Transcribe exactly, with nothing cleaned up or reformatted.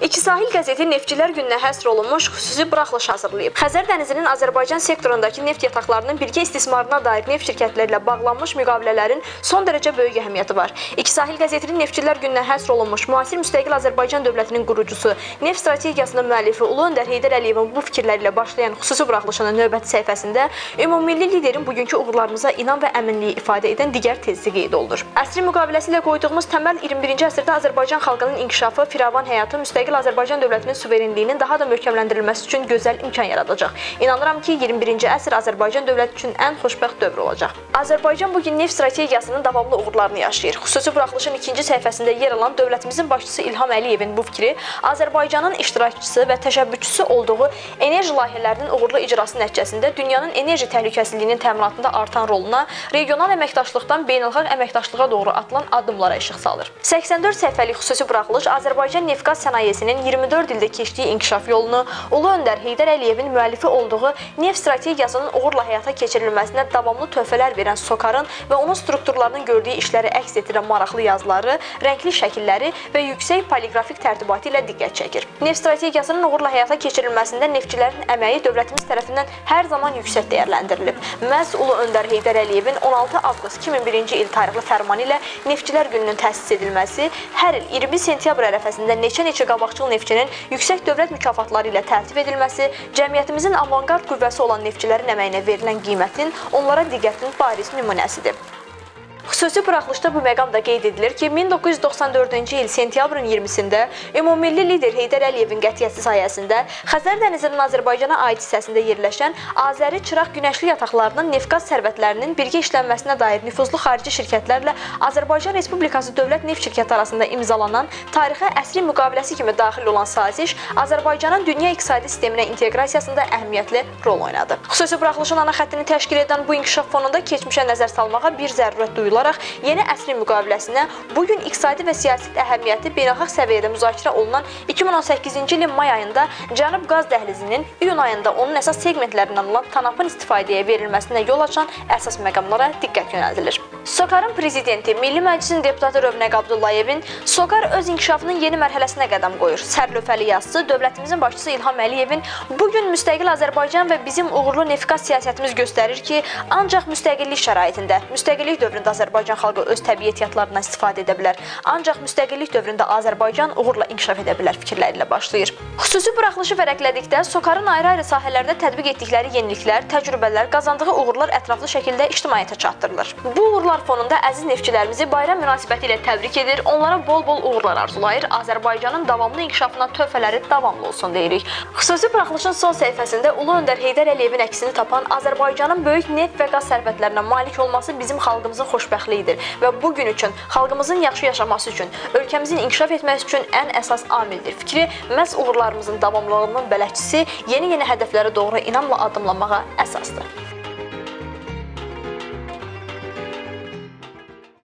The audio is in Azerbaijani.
İki Sahil qəzeti Neftçilər gününə həsr olunmuş xüsusi buraxılış hazırlayıb. Xəzər dənizinin Azərbaycan sektorundakı neft yataqlarının birgə istismarına dair neft şirkətlərlə bağlanmış müqavilələrin son dərəcə böyük əhəmiyyəti var. İki Sahil qəzetinin Neftçilər gününə həsr olunmuş müasir müstəqil Azərbaycan dövlətinin qurucusu, neft strategiyasının müəllifi Ulu Öndər Heydər Əliyevin bu fikirlərlə başlayan xüsusi buraxılışının növbəti səhifəsində ümummilli liderin bugünkü uğurlarımıza inam və əminliyi ifadə edən digər tezi qeyd olunur. Əsrin müqaviləsi ilə qoyduğumuz təməl iyirmi birinci əsrdə Azərbaycan xalqının inkişafı, firavan həyatı, müstəqil Azərbaycan dövlətinin suverenliyinin daha da möhkəmləndirilməsi üçün gözəl imkan yaradacaq. İnanıram ki, iyirmi birinci əsr Azərbaycan dövləti üçün ən xoşbəxt dövr olacaq. Azərbaycan bugün neft strategiyasının davamlı uğurlarını yaşayır. Xüsusi buraxılışın ikinci səhifəsində yer alan dövlətimizin başçısı İlham Əliyevin bu fikri Azərbaycanın iştirakçısı və təşəbbüsçüsü olduğu enerji layihələrinin uğurlu icrası nəticəsində dünyanın enerji təhlükəsizliyinin təminatında artan roluna, regional əməkdaşlıqdan beynəlxalq əməkdaşlığa doğru atılan addımlara işıq salır. səksən dörd səhifəlik xüsusi buraxılış Azərbaycan neft-qaz sənayesinin iyirmi dörd ildə keçdiyi inkişaf yolunu, Ulu Öndər Heydər Əliyevin müəllifi olduğu neft strategiyasının uğurla həyata keçirilməsinə davamlı töhfələr verən SOCAR-ın və onun strukturlarının gördüyü işləri əks etdirən maraqlı yazıları, rəngli şəkilləri və yüksək poliqrafik tərtibatı ilə diqqət çəkir. Neft strategiyasının uğurla həyata keçirilməsində neftçilərin əməyi dövlətimiz tərəfindən hər zaman yüksək dəyərləndirilib. Məhz Ulu Öndər Heydər Əliyevin on altı avqust iki min birinci il tarixli fərmanı ilə Neftçilər gününün təsis edilməsi, hər il iyirmi sentyabr ərəfəsində neçə-neçə qabaqcıl neftçinin yüksək dövlət mükafatları ilə təltif edilməsi, cəmiyyətimizin avangard qüvvəsi olan neftçilərin əməyinə verilən qiymətin, onlara diqqətin bariz nümunəsidir. Xüsusi buraxılışda bu məqam da qeyd edilir ki, min doqquz yüz doxsan dördüncü il sentyabrın iyirmisində ümummilli lider Heydər Əliyevin qətiyyəti sayəsində Xəzər dənizinin Azərbaycana aid hissəsində yerləşən Azəri Çıraq günəşli yataqlarının neft-qaz sərvətlərinin birgə işlənməsinə dair nüfuzlu xarici şirkətlərlə Azərbaycan Respublikası Dövlət Neft Şirkəti arasında imzalanan tarixə əsrin müqaviləsi kimi daxil olan saziş Azərbaycanın dünya iqtisadi sisteminə inteqrasiyasında əhəmiyyətli rol oynadı. Xüsusi buraxılışın ana xəttini təşkil edən bu inkişaf fonunda keçmişə nəzər salmağa bir zərurət duyulur. Yeni əsrin müqaviləsinə bugün iqtisadi və siyasi əhəmiyyəti beynəlxalq səviyyədə müzakirə olunan iki min on səkkizinci ilin may ayında Cənub qaz dəhlizinin, iyun ayında onun əsas segmentlərindən olan TANAP-ın istifadəyə verilməsinə yol açan əsas məqamlara diqqət yönəldilir. SOCAR-ın prezidenti, Milli Məclisin deputatı Rövnəq Abdullayevin SOCAR öz inkişafının yeni mərhələsinə qədəm qoyur. Sərlövhəli yazısı dövlətimizin başçısı İlham Əliyevin bugün müstəqil Azərbaycan və bizim uğurlu neft-qaz siyasətimiz göstərir ki, ancaq müstəqillik şəraitində, müstəqillik dövründə Azərbaycan xalqı öz təbii ehtiyatlarından istifadə edə bilər. Ancaq müstəqillik dövründə Azərbaycan uğurla inkişaf edə bilər fikirləri ilə başlayır. Xüsusi buraxılışı vərəqlədikdə SOCAR-ın ayrı-ayrı sahələrdə tətbiq etdikləri yeniliklər, təcrübələr, qazandığı uğurlar ətraflı şəkildə ictimaiyyətə çatdırılır. Bu uğurlar fonunda əziz neftçilərimizi bayram münasibəti ilə təbrik edir, onlara bol-bol uğurlar arzulayır, Azərbaycanın davamlı inkişafına töhfələri davamlı olsun deyirik. Xüsusi buraxılışın son səhifəsində Ulu Öndər Heydər Əliyevin əksini tapan Azərbaycanın böyük neft və qaz sərvətlərinə malik olması bizim xalqımızın xoşbəxtliyidir və bu gün üçün, xalqımızın yaxşı yaşaması üçün, ölkəmizin inkişaf etməsi üçün ən əsas amildir. Fikri məhz uğurlarımızın davamlılığının bələdçisi, yeni-yeni hədəflərə doğru inamla addımlamağa əsasdır.